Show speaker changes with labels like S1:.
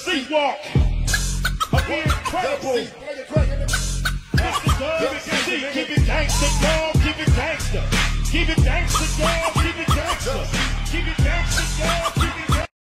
S1: C walk. Appear incredible. Mr. Dub, keep it gangsta, dog. Keep it gangsta. Keep it gangsta, dog.